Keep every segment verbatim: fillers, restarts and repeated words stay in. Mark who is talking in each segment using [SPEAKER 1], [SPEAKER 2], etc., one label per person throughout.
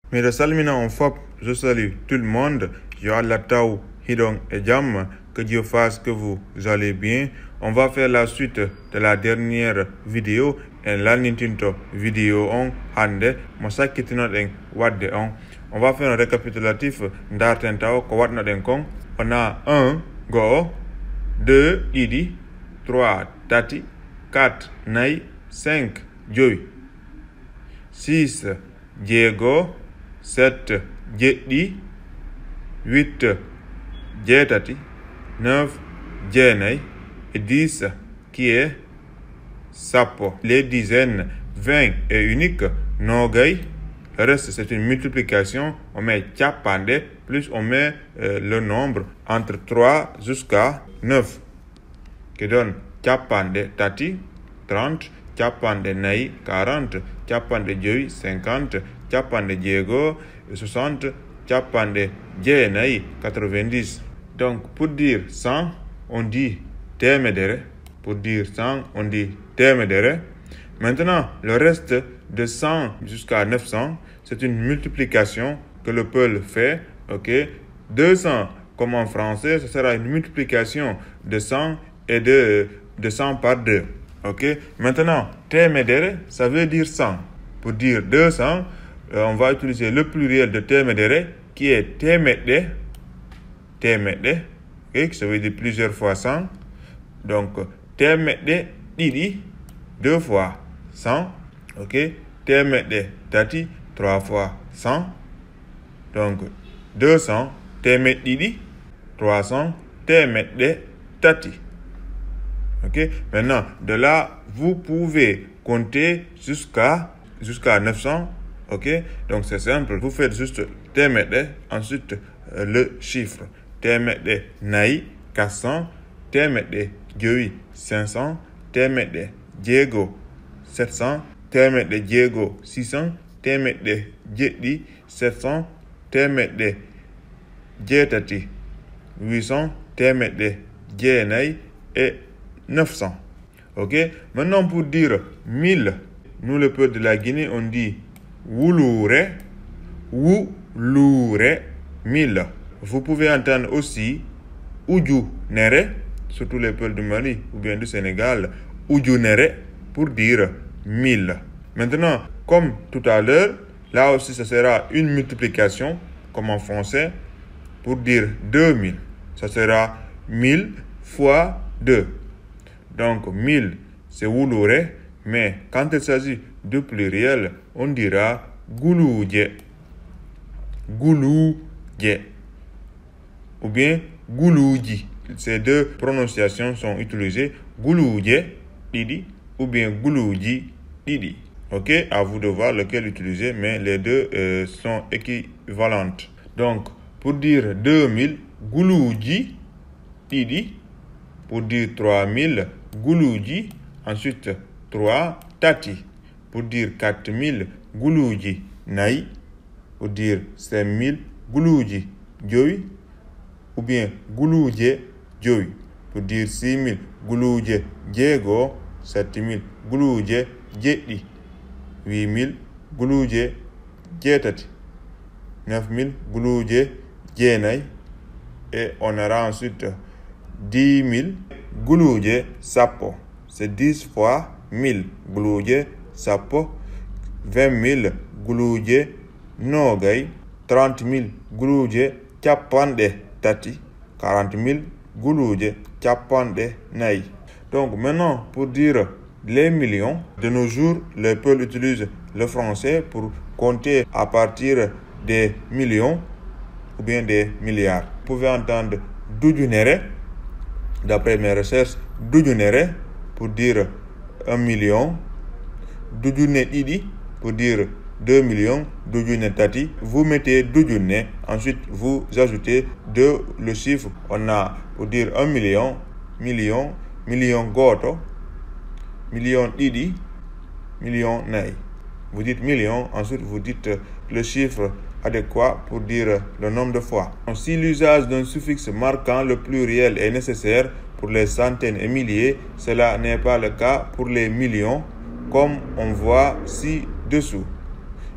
[SPEAKER 1] Mais salmina on fop, je salue tout le monde. Yo Allah Tao, Hidong et Jam. Que Dieu fasse que vous allez bien. On va faire la suite de la dernière vidéo. Et la Nintendo vidéo on hande. Mosakitino den wadde on. On va faire un récapitulatif d'Arten Tao ko watna den kon. On a un go, deux idi, trois tati, quatre nai, cinq joy, six diego, sept jeddi, huit jetati, neuf jenai et dix qui est sapo. Les dizaines, vingt et unique, nogay. Le reste, c'est une multiplication. On met tchapande, plus on met euh, le nombre entre trois jusqu'à neuf, qui donne tchapande tati, trente, tchapande nai, quarante, tchapande joy, cinquante, tchapande diego, soixante, tchapande jenai, quatre-vingt-dix. Donc, pour dire cent, on dit temedere. Pour dire cent, on dit temedere. Maintenant, le reste de cent jusqu'à neuf cents, c'est une multiplication que le peuple fait. Ok, deux cents, comme en français, ce sera une multiplication de cent et de, de cent par deux. Ok, maintenant, temedere, ça veut dire cent. Pour dire deux cents, euh, on va utiliser le pluriel de temedere qui est temede. Temede, okay, ça veut dire plusieurs fois cent. Donc, temede didi, deux fois cent. Ok, temede tati, trois fois cent. Donc, deux cents, temede didi, trois cents, temede tati. Ok, maintenant, de là, vous pouvez compter jusqu'à jusqu'à neuf cents. Ok, donc c'est simple. Vous faites juste temede, ensuite euh, le chiffre. Temede nai, quatre cents. Temede joy, cinq cents. Temede diego, sept cents. Temede diego, six cents. Temede jeddi, sept cents. Temede jetati, huit cents. Temede jenai et neuf cents. Ok, maintenant pour dire mille, nous le peuple de la Guinée, on dit wulure, wulure, mille. Vous pouvez entendre aussi uju nere, surtout les peuples du Mali ou bien du Sénégal, uju nere pour dire mille. Maintenant, comme tout à l'heure, là aussi ce sera une multiplication, comme en français, pour dire deux mille. Ça sera mille fois deux. Donc mille, c'est wulure, mais quand il s'agit de pluriel, on dira gouloudje. Gouloudje. Ou bien gouloudji. Ces deux prononciations sont utilisées. Gouloudje, didi, ou bien gouloudji, didi. Ok, à vous de voir lequel utiliser, mais les deux euh, sont équivalentes. Donc, pour dire deux mille, gouloudji, didi. Pour dire trois mille, gouloudji. Ensuite, trois, tati. Pour dire quatre mille, gouloudji, nai. Pour dire cinq mille, gouloudji, joy. Ou bien gouloudje, joy. Pour dire six mille, gouloudje, diego. sept mille, gouloudje, jeddi. huit mille, gouloudje, jetati. neuf mille, gouloudje, jenai. Et on aura ensuite dix mille, gouloudje, sapo. C'est dix fois mille, gouloudje, sapo. vingt mille, gouloudje, nogay. trente mille, gouloudje, chapande, tati. quarante mille, gouloudje, chapande, nai. Donc maintenant, pour dire les millions, de nos jours, les peuples utilisent le français pour compter à partir des millions ou bien des milliards. Vous pouvez entendre doudunere, d'après mes recherches, doudunere pour dire un million, doudune idi pour dire deux millions, doudune tati. Vous mettez doudune, ensuite vous ajoutez deux le chiffre. On a pour dire un million, million, million goto, million idi, million nai. Vous dites million, ensuite vous dites le chiffre adéquat pour dire le nombre de fois. Si l'usage d'un suffixe marquant le pluriel est nécessaire pour les centaines et milliers, cela n'est pas le cas pour les millions, comme on voit ci-dessous.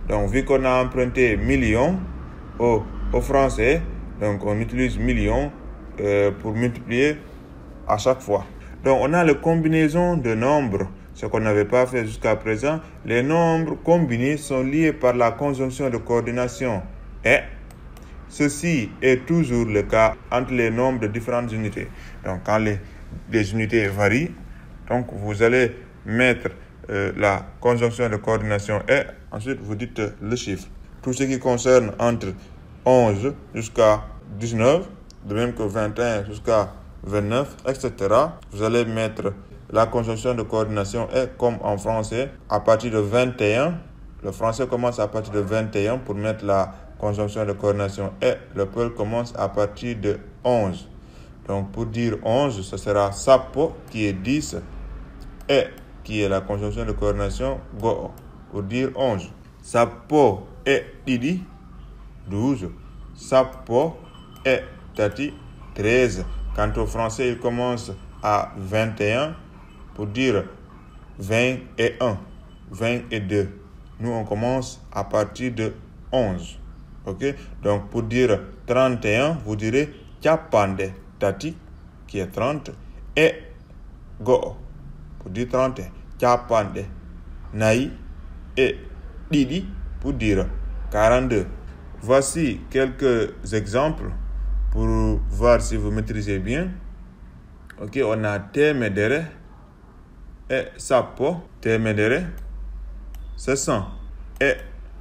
[SPEAKER 1] Donc, vu qu'on a emprunté millions au, au français, donc on utilise millions euh, pour multiplier à chaque fois. Donc, on a la combinaison de nombres, ce qu'on n'avait pas fait jusqu'à présent. Les nombres combinés sont liés par la conjonction de coordination et ceci est toujours le cas entre les nombres de différentes unités. Donc, quand les, les unités varient, donc vous allez mettre euh, la conjonction de coordination et ensuite vous dites euh, le chiffre. Tout ce qui concerne entre onze jusqu'à dix-neuf, de même que vingt et un jusqu'à vingt-neuf, et cetera. Vous allez mettre la conjonction de coordination et comme en français, à partir de vingt et un, le français commence à partir de vingt et un pour mettre la conjonction de coordination et le peul commence à partir de onze. Donc pour dire onze, ce sera sapo qui est dix et qui est la conjonction de coordination go pour dire onze. Sapo et didi, douze. Sapo et tati, treize. Quant au français, il commence à vingt et un pour dire vingt et un, vingt et deux. Nous, on commence à partir de onze. Ok? Donc, pour dire trente et un, vous direz Chapande Tati, qui est trente, et Go, pour dire trente et un. Chapande Nai et Didi, pour dire quarante-deux. Voici quelques exemples pour voir si vous maîtrisez bien. Ok, on a Temedere et Sapo. Temedere, c'est cent. Et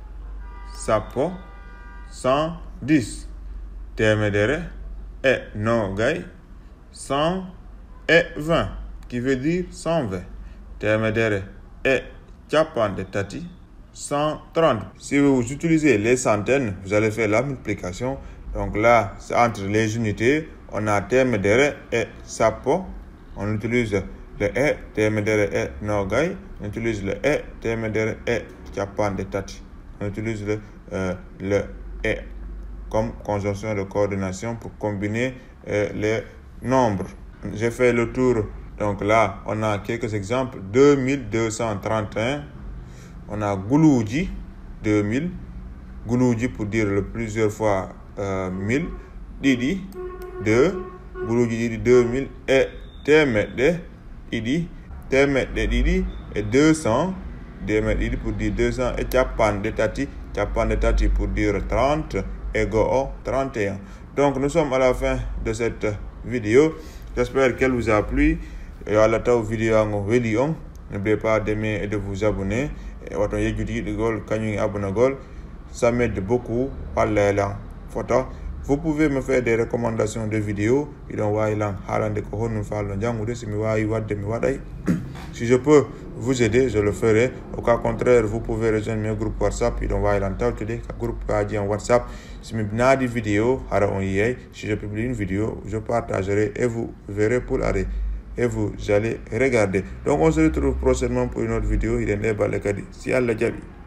[SPEAKER 1] Sapo, cent dix. Temedere et Nogai, cent vingt, qui veut dire cent vingt. Temedere et Chapande Tati, cent trente. Si vous utilisez les centaines, vous allez faire la multiplication. Donc là, c'est entre les unités, on a Temedere et Sapo. On utilise le E, Temedere et Nogai. On utilise le E, Temedere et Chapande Tati. On utilise le, euh, le E comme conjonction de coordination pour combiner euh, les nombres. J'ai fait le tour. Donc là, on a quelques exemples. deux mille deux cent trente et un. On a Gouloudji, deux mille. Gouloudji pour dire le plusieurs fois euh, mille. Didi, deux. Gouloudji Didi, deux mille. Et Temedde Didi. Temedde Didi et deux cents. Temedde Didi pour dire deux cents. Et Chapande Tati. Chapande Tati pour dire trente. Et Go, trente et un. Donc, nous sommes à la fin de cette vidéo. J'espère qu'elle vous a plu. Et à la vidéo, n'oubliez pas d'aimer et de vous abonner. Ça m'aide beaucoup à la photo. Vous pouvez me faire des recommandations de vidéos. Si je peux vous aider, je le ferai. Au cas contraire, vous pouvez rejoindre mon groupe WhatsApp. Groupe WhatsApp. Si je vidéo, si je publie une vidéo, je partagerai et vous verrez pour l'arrêt. Et vous allez regarder. Donc on se retrouve prochainement pour une autre vidéo. Il est né. Si Allah jabi.